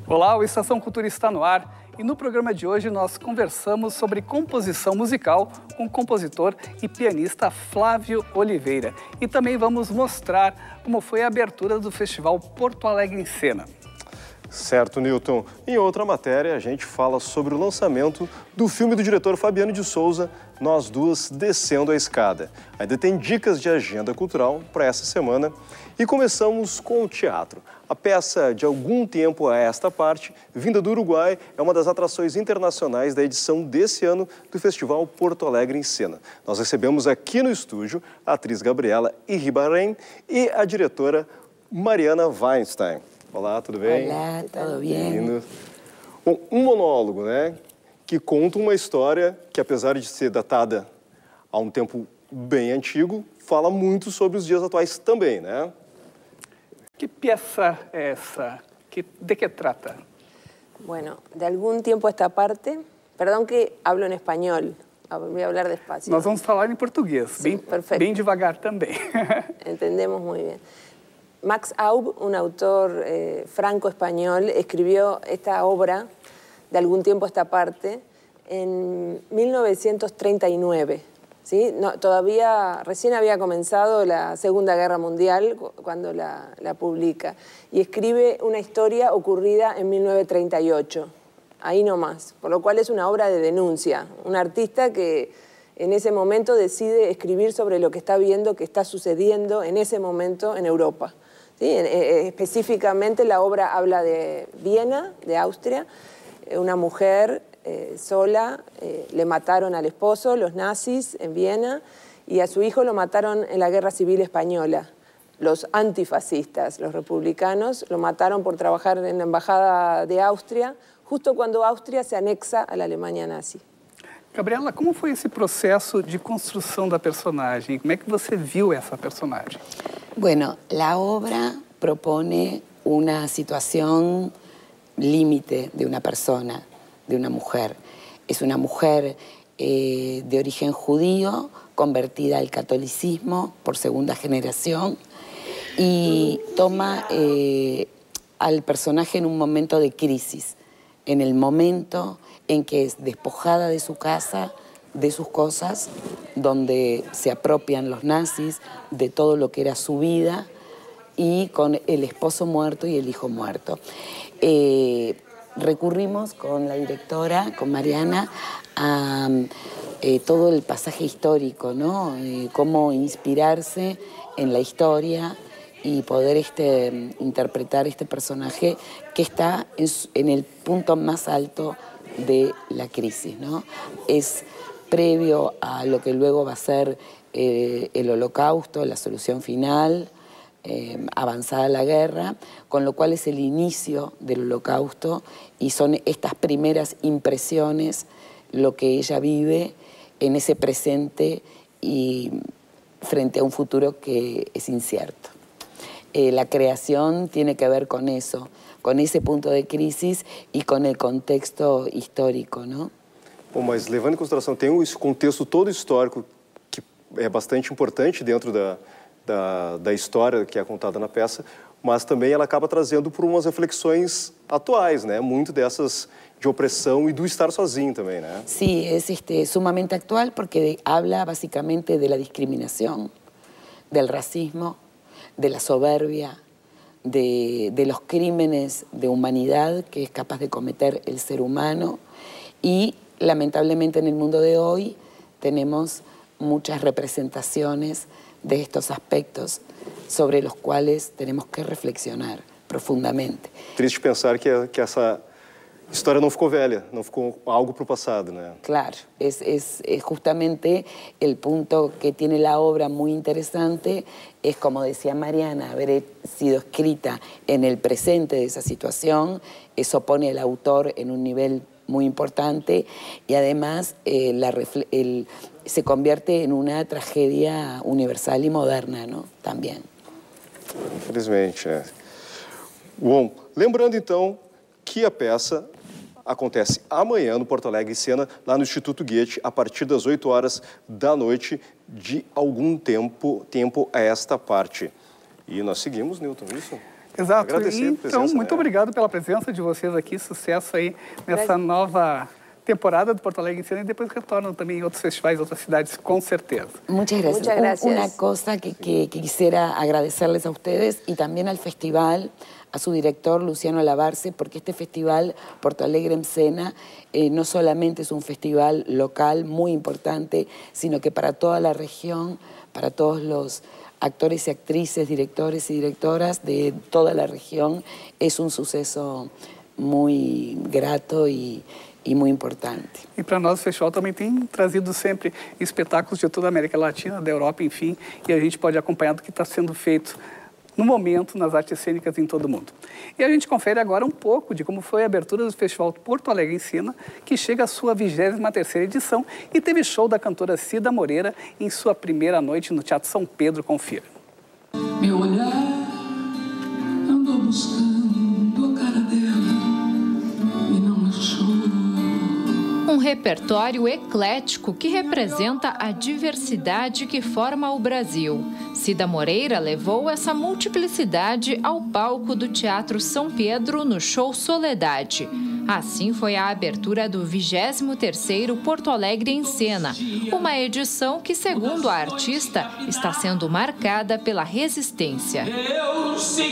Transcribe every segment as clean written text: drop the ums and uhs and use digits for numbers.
Olá, o Estação Cultura está no ar e no programa de hoje nós conversamos sobre composição musical com o compositor e pianista Flávio Oliveira. E também vamos mostrar como foi a abertura do Festival Porto Alegre em Cena. Certo, Newton. Em outra matéria, a gente fala sobre o lançamento do filme do diretor Fabiano de Souza, Nós Duas Descendo a Escada. Ainda tem dicas de agenda cultural para essa semana. E começamos com o teatro. A peça de algum tempo a esta parte, vinda do Uruguai, é uma das atrações internacionais da edição desse ano do Festival Porto Alegre em Cena. Nós recebemos aqui no estúdio a atriz Gabriela Iribarren e a diretora Mariana Weinstein. Olá, tudo bem? Olá, tudo bem? Bem-vindo. Bom, um monólogo, né, que conta uma história que, apesar de ser datada a um tempo bem antigo, fala muito sobre os dias atuais também, né? Que peça é essa? ¿De qué trata? Bueno, de algún tiempo a esta parte, perdón que hablo en español, voy a hablar despacio. Nós vamos falar em português, Sí, perfecto. bem devagar também. Entendemos muy bien. Max Aub, un autor franco-español, escribió esta obra, de algún tiempo a esta parte, en 1939. ¿Sí? No, todavía, recién había comenzado la Segunda Guerra Mundial cuando la publica. Y escribe una historia ocurrida en 1938, ahí nomás. Por lo cual es una obra de denuncia. Un artista que en ese momento decide escribir sobre lo que está viendo, que está sucediendo en ese momento en Europa. ¿Sí? Específicamente la obra habla de Viena, de Austria, una mujer sola, le mataron al esposo, los nazis en Viena, y a su hijo lo mataron en la Guerra Civil Española. Los antifascistas, los republicanos, lo mataron por trabajar en la Embajada de Austria, justo cuando Austria se anexa a la Alemania nazi. Gabriela, como foi esse processo de construção da personagem? Como é que você viu essa personagem? Bueno, la obra propone una situación límite de una persona, de una mujer. Es una mujer de origen judío, convertida al catolicismo por segunda generación, y toma al personaje en un momento de crisis, en el momento en que es despojada de su casa, de sus cosas, donde se apropian los nazis de todo lo que era su vida, y con el esposo muerto y el hijo muerto. Recurrimos con la directora, con Mariana, a todo el pasaje histórico, ¿no? Cómo inspirarse en la historia y poder interpretar este personaje que está en el punto más alto de la crisis, ¿no? Es previo a lo que luego va a ser el Holocausto, la solución final, avanzada la guerra, con lo cual es el inicio del Holocausto y son estas primeras impresiones lo que ella vive en ese presente y frente a un futuro que es incierto. La creación tiene que ver con eso, con ese punto de crisis y con el contexto histórico, ¿no? Bom, mas levando em consideração, tem esse contexto todo histórico que é bastante importante dentro da história que é contada na peça, mas também ela acaba trazendo por umas reflexões atuais, né? Muito dessas de opressão e do estar sozinho também, né? Sí, es sumamente actual porque habla básicamente de la discriminación, del racismo, de la soberbia, de los crímenes de humanidad que es capaz de cometer el ser humano, y lamentablemente en el mundo de hoy tenemos muchas representaciones de estos aspectos sobre los cuales tenemos que reflexionar profundamente. Triste pensar que essa história não ficou velha, não ficou algo para o passado, né? Claro, es justamente el punto que tiene la obra muy interesante, es como decía Mariana, haber sido escrita en el presente de esa situación, eso pone al autor en un nivel muy importante y además se convierte en una tragedia universal y moderna, ¿no? También. Infelizmente, é. Bom, lembrando então que a peça acontece amanhã no Porto Alegre em Cena, lá no Instituto Goethe, a partir das 8 horas da noite, de algum tempo a esta parte. E nós seguimos, Newton, isso? Exato. Agradecer a Então, presença, muito obrigado pela presença de vocês aqui. Sucesso aí nessa nova temporada do Porto Alegre em Cena, y después retornan también otros festivales, otras ciudades, con certeza. Muchas gracias. Muchas gracias. Una cosa que quisiera agradecerles a ustedes y también al festival, a su director Luciano Lavarce, porque este festival Porto Alegre en Cena no solamente es un festival local muy importante, sino que para toda la región, para todos los actores y actrices, directores y directoras de toda la región, es un suceso muy grato y muito importante. E para nós o festival também tem trazido sempre espetáculos de toda a América Latina, da Europa, enfim, e a gente pode acompanhar do que está sendo feito no momento nas artes cênicas em todo o mundo. E a gente confere agora um pouco de como foi a abertura do Festival Porto Alegre em Cena, que chega à sua 23ª edição e teve show da cantora Cida Moreira em sua primeira noite no Teatro São Pedro. Confira. Meu olhar andou buscando a cara dela e não achou. Um repertório eclético que representa a diversidade que forma o Brasil. Cida Moreira levou essa multiplicidade ao palco do Teatro São Pedro no show Soledade. Assim foi a abertura do 23º Porto Alegre em Cena, uma edição que, segundo a artista, está sendo marcada pela resistência. Eu sei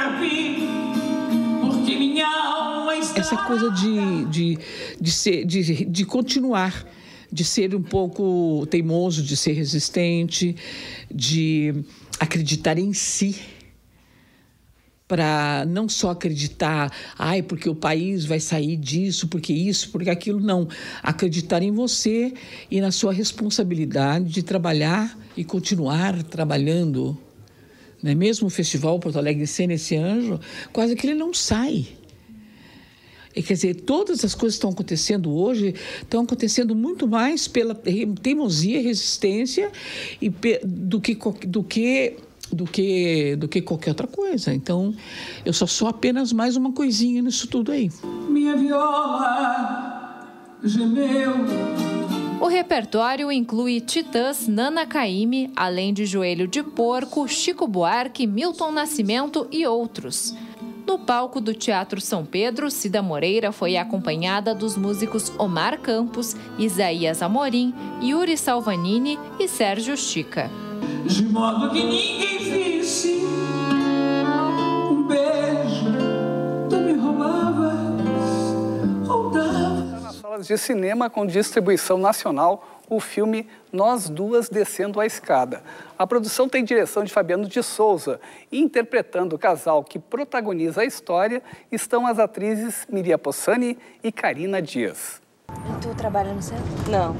porque minha alma está... Essa coisa de continuar, de ser um pouco teimoso, de ser resistente, de acreditar em si, para não só acreditar, porque o país vai sair disso, porque isso, porque aquilo, não. Acreditar em você e na sua responsabilidade de trabalhar e continuar trabalhando. Né? Mesmo o Festival Porto Alegre em Cena, esse anjo, quase que ele não sai. Quer dizer, todas as coisas que estão acontecendo hoje estão acontecendo muito mais pela teimosia, resistência e do que qualquer outra coisa. Então, eu só sou apenas mais uma coisinha nisso tudo aí. Minha viola gemeu. O repertório inclui Titãs, Nana Caymmi, além de Joelho de Porco, Chico Buarque, Milton Nascimento e outros. No palco do Teatro São Pedro, Cida Moreira foi acompanhada dos músicos Omar Campos, Isaías Amorim, Yuri Salvanini e Sérgio Chica. De modo que ninguém visse um beijo, tu me roubavas ou davas. Nas salas de cinema com distribuição nacional, o filme Nós Duas Descendo a Escada. A produção tem direção de Fabiano de Souza e interpretando o casal que protagoniza a história estão as atrizes Miriam Possani e Karina Dias. E tu trabalha no centro? Não.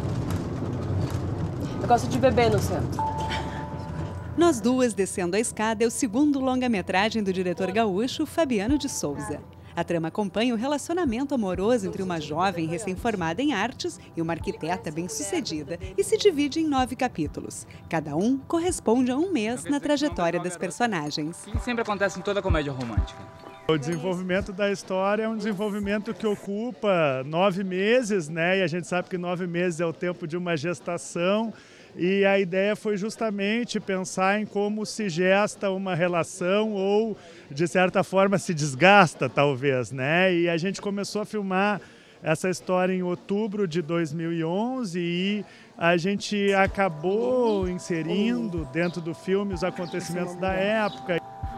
Eu gosto de beber no centro. Nós Duas Descendo a Escada é o segundo longa-metragem do diretor gaúcho Fabiano de Souza. A trama acompanha o relacionamento amoroso entre uma jovem recém-formada em artes e uma arquiteta bem-sucedida e se divide em 9 capítulos. Cada um corresponde a um mês na trajetória das personagens. Sempre acontece em toda comédia romântica. O desenvolvimento da história é um desenvolvimento que ocupa 9 meses, né? E a gente sabe que 9 meses é o tempo de uma gestação. E a ideia foi justamente pensar em como se gesta uma relação ou, de certa forma, se desgasta, talvez, né? E a gente começou a filmar essa história em outubro de 2011 e a gente acabou inserindo dentro do filme os acontecimentos da época.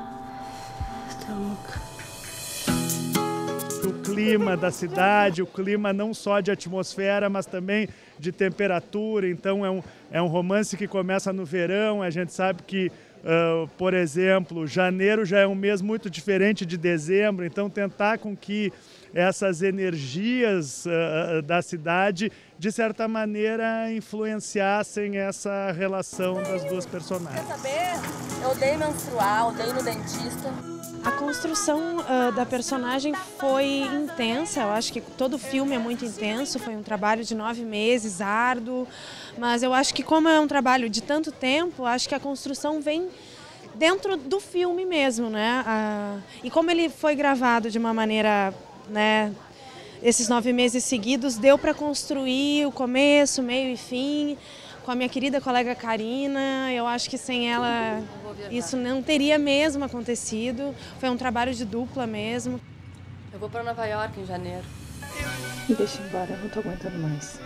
O clima da cidade, o clima não só de atmosfera, mas também de temperatura. Então é um romance que começa no verão. A gente sabe que, por exemplo, janeiro já é um mês muito diferente de dezembro. Então tentar com que essas energias da cidade, de certa maneira, influenciassem essa relação das duas personagens. Quer saber? Eu odeio menstruar, odeio no dentista. A construção da personagem foi intensa, eu acho que todo o filme é muito intenso, foi um trabalho de 9 meses, árduo, mas eu acho que como é um trabalho de tanto tempo, acho que a construção vem dentro do filme mesmo, né? E como ele foi gravado de uma maneira, né, esses 9 meses seguidos, deu para construir o começo, meio e fim, com a minha querida colega Karina. Eu acho que sem ela isso não teria mesmo acontecido. Foi um trabalho de dupla mesmo. Eu vou para Nova York em janeiro. Me deixa embora, eu não tô aguentando mais.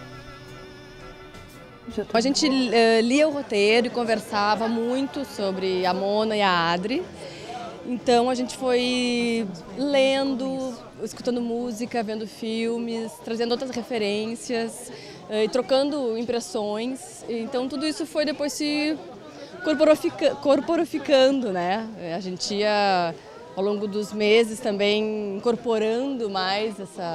A gente lia o roteiro e conversava muito sobre a Mona e a Adri. Então a gente foi lendo, escutando música, vendo filmes, trazendo outras referências e trocando impressões. Então tudo isso foi depois se corporificando, né? A gente ia ao longo dos meses também incorporando mais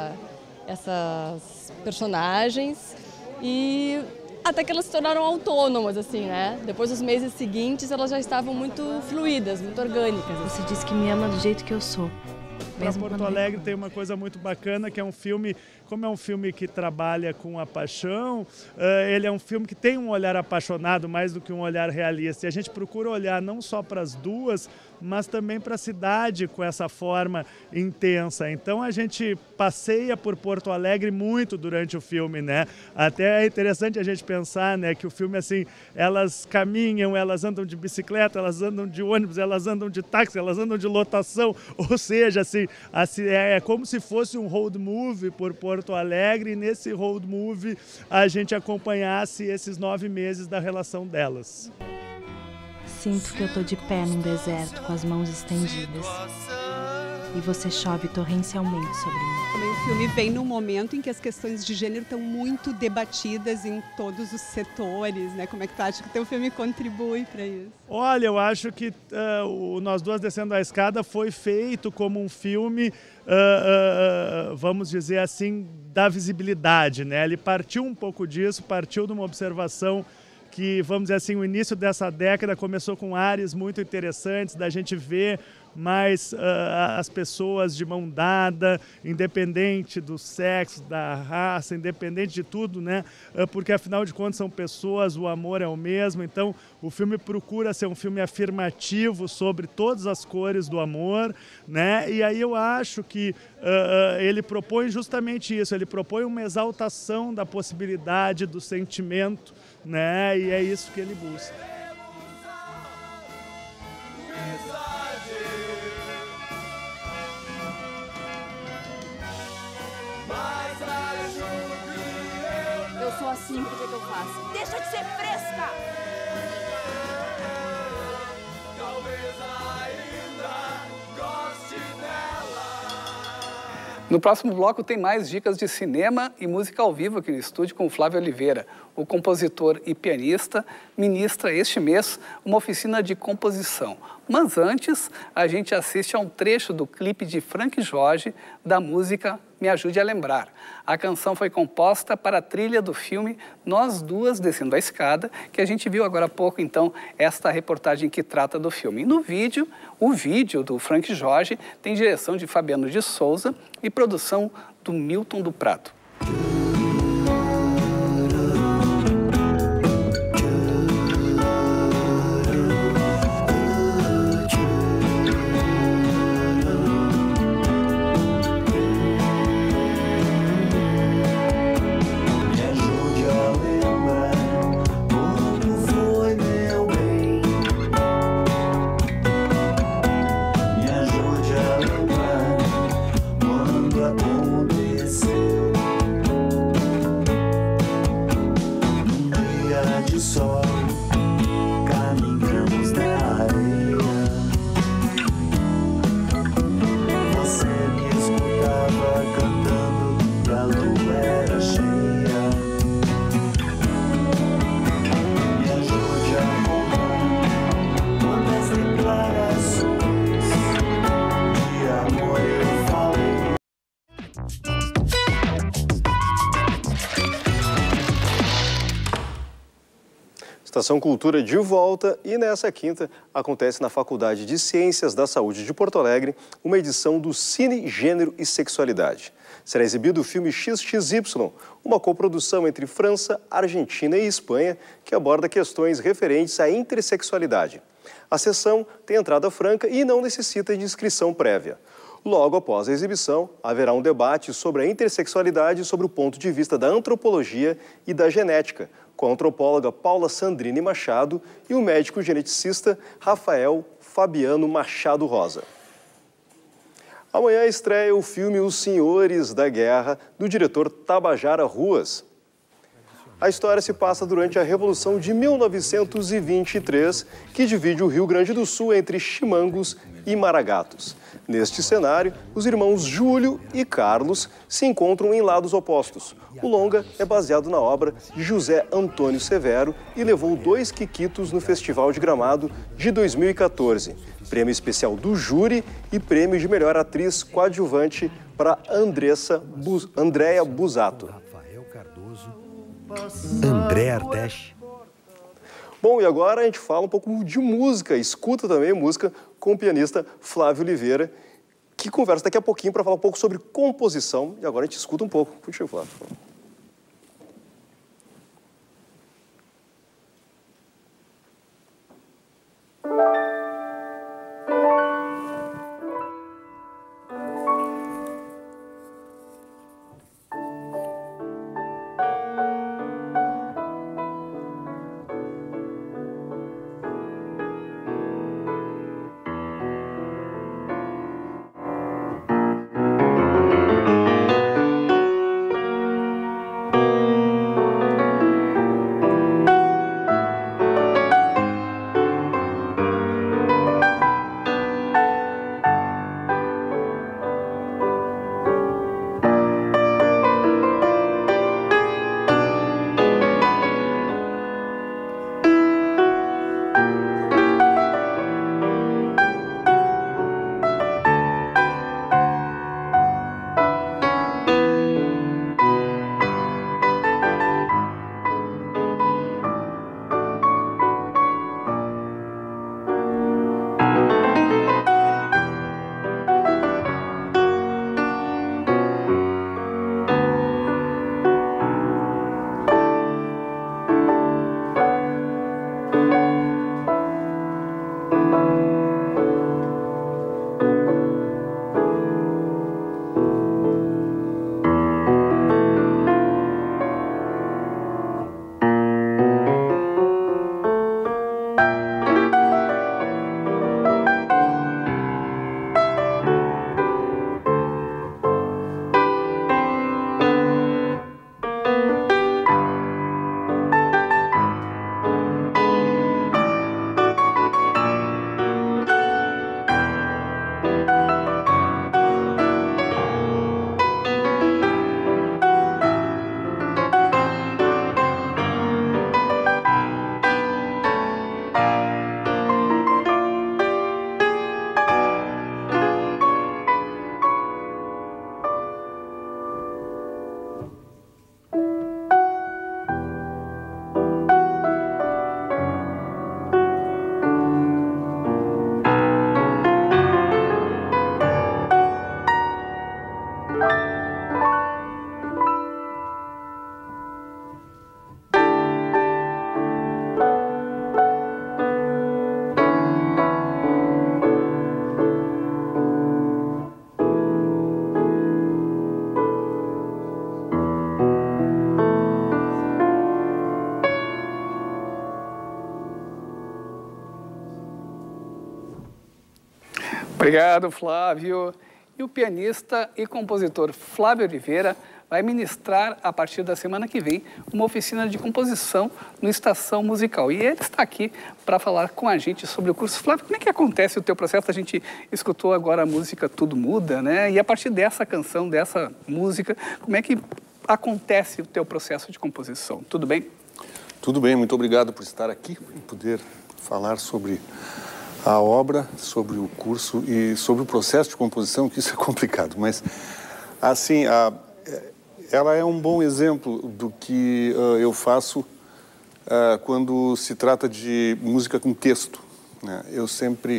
essas personagens e até que elas se tornaram autônomas, assim, né? Depois dos meses seguintes, elas já estavam muito fluídas, muito orgânicas. Você disse que me ama do jeito que eu sou. Para Porto Alegre tem uma coisa muito bacana, que é um filme, como é um filme que trabalha com a paixão, ele é um filme que tem um olhar apaixonado mais do que um olhar realista. E a gente procura olhar não só para as duas, mas também para a cidade com essa forma intensa. Então a gente passeia por Porto Alegre muito durante o filme, né? Até é interessante a gente pensar, né, que o filme, assim, elas caminham, elas andam de bicicleta, elas andam de ônibus, elas andam de táxi, elas andam de lotação, ou seja, assim, é como se fosse um road movie por Porto Alegre, e nesse road movie a gente acompanhasse esses 9 meses da relação delas. Sinto que eu tô de pé num deserto com as mãos estendidas e você chove torrencialmente sobre mim. Também o filme vem num momento em que as questões de gênero estão muito debatidas em todos os setores, né? Como é que tu acha que o teu filme contribui para isso? Olha, eu acho que o Nós Duas Descendo a Escada foi feito como um filme, vamos dizer assim, da visibilidade, né? Ele partiu um pouco disso, partiu de uma observação que, vamos dizer assim, o início dessa década começou com áreas muito interessantes, da gente ver mais as pessoas de mão dada, independente do sexo, da raça, independente de tudo, né? Porque afinal de contas são pessoas, o amor é o mesmo. Então o filme procura ser um filme afirmativo sobre todas as cores do amor, né? E aí eu acho que ele propõe justamente isso, ele propõe uma exaltação da possibilidade do sentimento, né? E é isso que ele busca. Eu sou assim, por que eu faço? Deixa de ser fresca! No próximo bloco tem mais dicas de cinema e música ao vivo aqui no estúdio com o Flávio Oliveira. O compositor e pianista ministra este mês uma oficina de composição. Mas antes, a gente assiste a um trecho do clipe de Frank Jorge da música Me Ajude a Lembrar. A canção foi composta para a trilha do filme Nós Duas Descendo a Escada, que a gente viu agora há pouco, então, esta reportagem que trata do filme. E no vídeo, o vídeo do Frank Jorge tem direção de Fabiano de Souza e produção do Milton do Prado. Estação Cultura de volta e nessa quinta acontece na Faculdade de Ciências da Saúde de Porto Alegre uma edição do Cine, Gênero e Sexualidade. Será exibido o filme XXY, uma coprodução entre França, Argentina e Espanha que aborda questões referentes à intersexualidade. A sessão tem entrada franca e não necessita de inscrição prévia. Logo após a exibição, haverá um debate sobre a intersexualidade sob o ponto de vista da antropologia e da genética, com a antropóloga Paula Sandrini Machado e o médico geneticista Rafael Fabiano Machado Rosa. Amanhã estreia o filme Os Senhores da Guerra, do diretor Tabajara Ruas. A história se passa durante a Revolução de 1923, que divide o Rio Grande do Sul entre Chimangos e Maragatos. Neste cenário, os irmãos Júlio e Carlos se encontram em lados opostos. O longa é baseado na obra de José Antônio Severo e levou 2 quiquitos no Festival de Gramado de 2014. Prêmio especial do júri e prêmio de melhor atriz coadjuvante para Andréa Busato. André Ardèche. Bom, e agora a gente fala um pouco de música, escuta também música com o pianista Flávio Oliveira, que conversa daqui a pouquinho para falar um pouco sobre composição. E agora a gente escuta um pouco. Contigo, Flávio. Obrigado, Flávio. E o pianista e compositor Flávio Oliveira vai ministrar, a partir da semana que vem, uma oficina de composição no Estação Musical. E ele está aqui para falar com a gente sobre o curso. Flávio, como é que acontece o teu processo? A gente escutou agora a música Tudo Muda, né? E a partir dessa canção, dessa música, como é que acontece o teu processo de composição? Tudo bem? Tudo bem, muito obrigado por estar aqui e poder falar sobre a obra, sobre o curso e sobre o processo de composição, que isso é complicado. Mas, assim, ela é um bom exemplo do que eu faço quando se trata de música com texto, né? Eu sempre...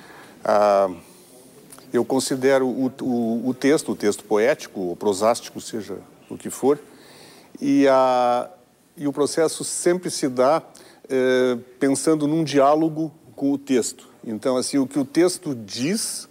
eu considero o texto poético ou prosástico, seja o que for, e o processo sempre se dá pensando num diálogo com o texto. Então, assim, o que o texto diz,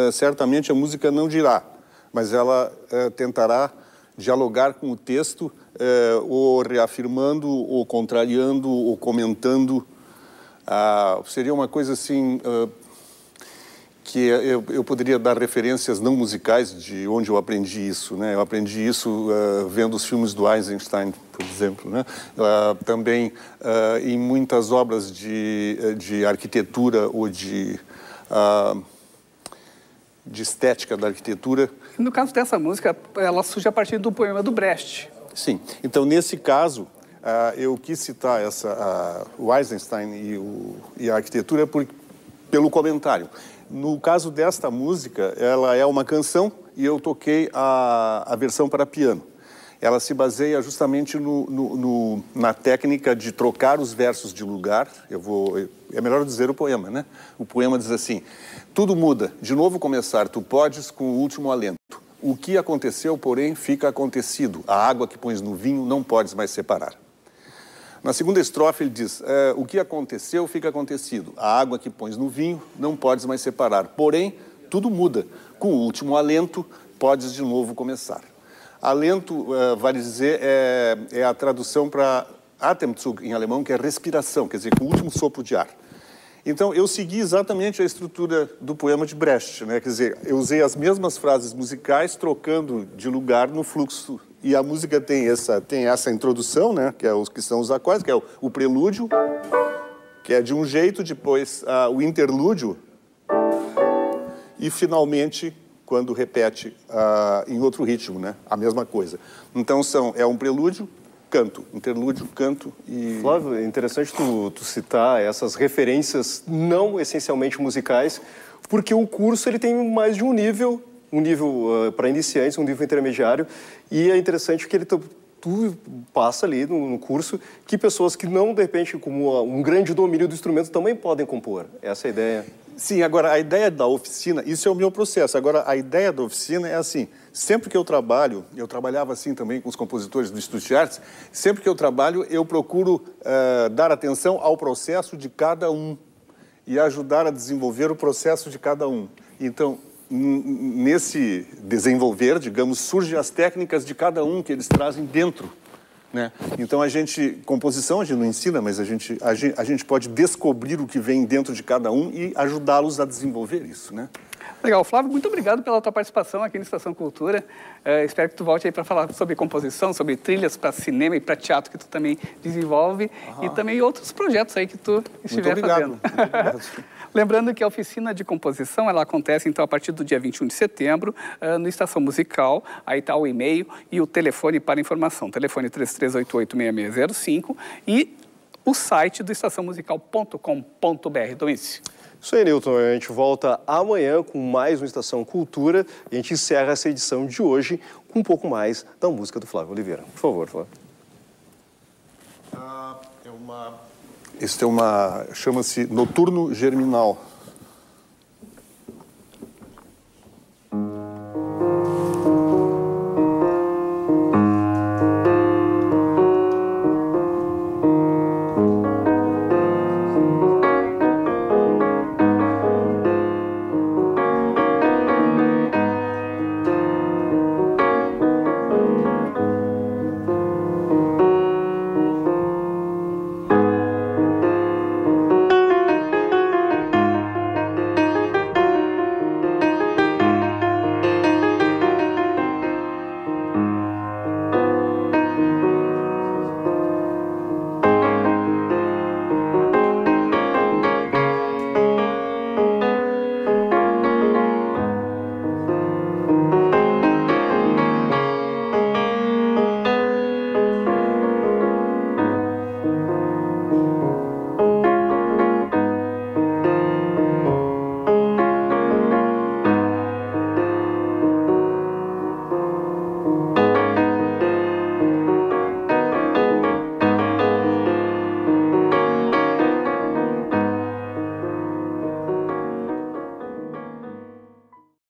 certamente a música não dirá, mas ela tentará dialogar com o texto ou reafirmando, ou contrariando, ou comentando. Seria uma coisa assim... que eu poderia dar referências não musicais de onde eu aprendi isso, né? Eu aprendi isso vendo os filmes do Eisenstein, por exemplo, né? Também em muitas obras de arquitetura ou de estética da arquitetura. No caso dessa música, ela surge a partir do poema do Brecht. Sim. Então, nesse caso, eu quis citar o Eisenstein e a arquitetura pelo comentário. No caso desta música, ela é uma canção e eu toquei a versão para piano. Ela se baseia justamente na técnica de trocar os versos de lugar. É melhor dizer o poema, né? O poema diz assim: tudo muda, de novo começar, tu podes com o último alento. O que aconteceu, porém, fica acontecido. A água que pões no vinho não podes mais separar. Na segunda estrofe ele diz, o que aconteceu fica acontecido. A água que pões no vinho não podes mais separar. Porém, tudo muda. Com o último alento, podes de novo começar. Alento, vale dizer, é a tradução para Atemzug em alemão, que é respiração, quer dizer, com o último sopro de ar. Então, eu segui exatamente a estrutura do poema de Brecht, né? Quer dizer, eu usei as mesmas frases musicais, trocando de lugar no fluxo. E a música tem essa introdução, né? Que são os acordes, que é o prelúdio, que é de um jeito, depois o interlúdio, e finalmente, quando repete em outro ritmo, né? A mesma coisa. Então, é um prelúdio, canto, interlúdio, canto e... Flávio, é interessante tu citar essas referências não essencialmente musicais, porque o curso ele tem mais de um nível para iniciantes, um nível intermediário, e é interessante que tu passa ali no curso que pessoas que não, de repente, como um grande domínio do instrumento, também podem compor. Essa é a ideia. Sim, agora, a ideia da oficina, isso é o meu processo. Agora, a ideia da oficina é assim, sempre que eu trabalhava assim também com os compositores do Instituto de Artes, sempre que eu trabalho, eu procuro dar atenção ao processo de cada um e ajudar a desenvolver o processo de cada um. Então, nesse desenvolver, digamos, surgem as técnicas de cada um que eles trazem dentro, né? Então, composição a gente não ensina, mas a gente pode descobrir o que vem dentro de cada um e ajudá-los a desenvolver isso, né? Legal, Flávio, muito obrigado pela tua participação aqui no Estação Cultura. Espero que tu volte aí para falar sobre composição, sobre trilhas para cinema e para teatro que tu também desenvolve e também outros projetos aí que tu estiver fazendo. Muito obrigado. Lembrando que a oficina de composição, ela acontece, então, a partir do dia 21 de setembro, no Estação Musical. Aí está o e-mail e o telefone para informação. Telefone 3388-6605 e o site do estaçãomusical.com.br. Domício. Isso aí, Newton. A gente volta amanhã com mais uma Estação Cultura e a gente encerra essa edição de hoje com um pouco mais da música do Flávio Oliveira. Por favor, Flávio. Chama-se Noturno Germinal.